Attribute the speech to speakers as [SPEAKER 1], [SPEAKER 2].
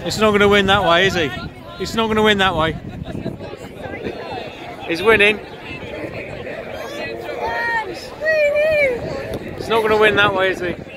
[SPEAKER 1] It's not going to win that way, is he? It's not going to win that way. He's winning. It's not going to win that way, is he?